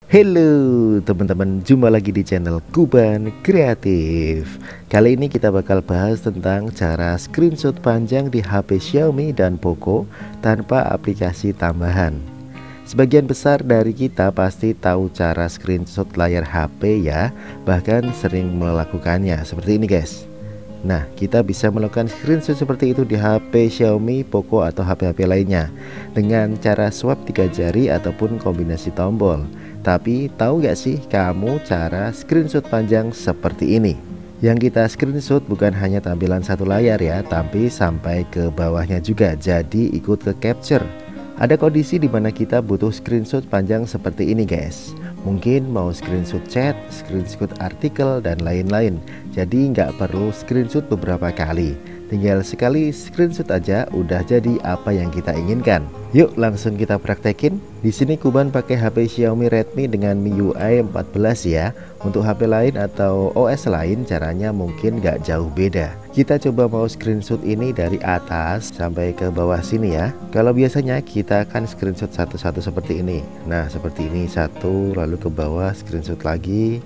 Halo teman-teman, jumpa lagi di channel Kuban Kreatif. Kali ini kita bakal bahas tentang cara screenshot panjang di HP Xiaomi dan Poco tanpa aplikasi tambahan. Sebagian besar dari kita pasti tahu cara screenshot layar HP ya, bahkan sering melakukannya seperti ini guys. Nah, kita bisa melakukan screenshot seperti itu di HP Xiaomi, Poco atau HP-HP lainnya dengan cara swipe 3 jari ataupun kombinasi tombol. Tapi tahu gak sih kamu cara screenshot panjang seperti ini? Yang kita screenshot bukan hanya tampilan satu layar ya, tapi sampai ke bawahnya juga, jadi ikut ke capture. Ada kondisi dimana kita butuh screenshot panjang seperti ini guys. Mungkin mau screenshot chat, screenshot artikel, dan lain-lain. Jadi nggak perlu screenshot beberapa kali, tinggal sekali screenshot aja udah jadi apa yang kita inginkan. Yuk langsung kita praktekin. Di sini Kuban pakai HP Xiaomi Redmi dengan MIUI 14 ya. Untuk HP lain atau OS lain caranya mungkin nggak jauh beda. Kita coba mau screenshot ini dari atas sampai ke bawah sini ya. Kalau biasanya kita akan screenshot satu-satu seperti ini. Nah seperti ini satu, lalu ke bawah screenshot lagi.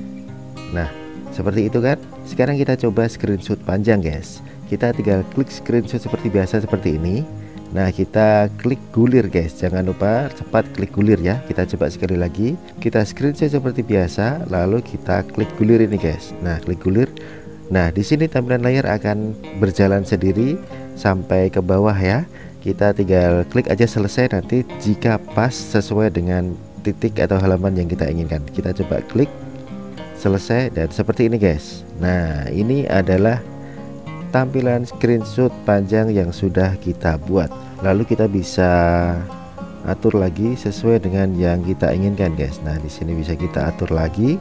Nah seperti itu kan. Sekarang kita coba screenshot panjang guys. Kita tinggal klik screenshot seperti biasa seperti ini. Nah kita klik gulir guys, jangan lupa cepat klik gulir ya. Kita coba sekali lagi, kita screenshot seperti biasa, lalu kita klik gulir ini guys. Nah klik gulir. Nah di sini tampilan layar akan berjalan sendiri sampai ke bawah ya. Kita tinggal klik aja selesai, nanti jika pas sesuai dengan titik atau halaman yang kita inginkan. Kita coba klik selesai dan seperti ini guys. Nah ini adalah tampilan screenshot panjang yang sudah kita buat. Lalu kita bisa atur lagi sesuai dengan yang kita inginkan guys. Nah di sini bisa kita atur lagi,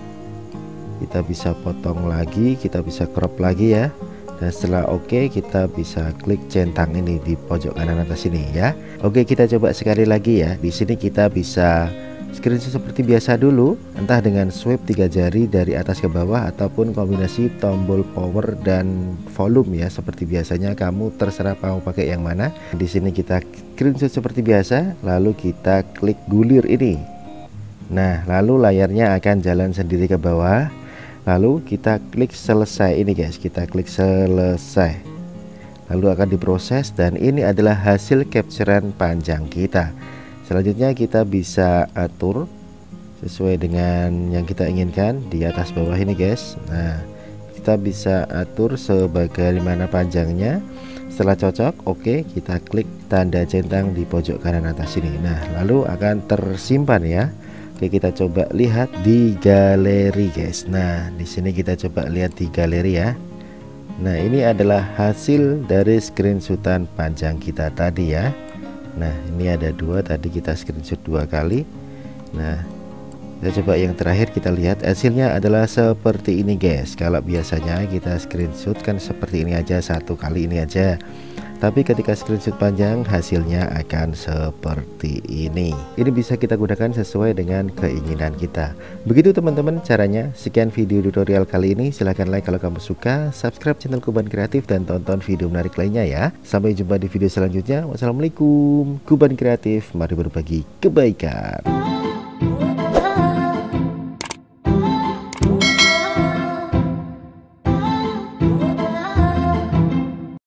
kita bisa potong lagi, kita bisa crop lagi ya. Dan setelah oke, kita bisa klik centang ini di pojok kanan atas ini ya. Oke, kita coba sekali lagi ya. Di sini kita bisa screenshot seperti biasa dulu, entah dengan swipe 3 jari dari atas ke bawah ataupun kombinasi tombol power dan volume ya, seperti biasanya. Kamu terserah mau pakai yang mana. Di sini kita screenshot seperti biasa, lalu kita klik gulir ini. Nah lalu layarnya akan jalan sendiri ke bawah, lalu kita klik selesai ini guys. Kita klik selesai, lalu akan diproses, dan ini adalah hasil capturean panjang kita. Selanjutnya kita bisa atur sesuai dengan yang kita inginkan di atas bawah ini guys. Nah kita bisa atur sebagaimana panjangnya. Setelah cocok oke, kita klik tanda centang di pojok kanan atas ini. Nah lalu akan tersimpan ya. Oke, kita coba lihat di galeri guys. Nah di sini kita coba lihat di galeri ya. Nah ini adalah hasil dari screenshotan panjang kita tadi ya. Nah ini ada dua, tadi kita screenshot 2 kali. Nah kita coba yang terakhir, kita lihat hasilnya adalah seperti ini guys. Kalau biasanya kita screenshot kan seperti ini aja, satu kali ini aja. Tapi ketika screenshot panjang hasilnya akan seperti ini. Ini bisa kita gunakan sesuai dengan keinginan kita. Begitu teman-teman caranya. Sekian video tutorial kali ini. Silahkan like kalau kamu suka, subscribe channel Kuban Kreatif, dan tonton video menarik lainnya ya. Sampai jumpa di video selanjutnya. Wassalamualaikum. Kuban Kreatif, mari berbagi kebaikan.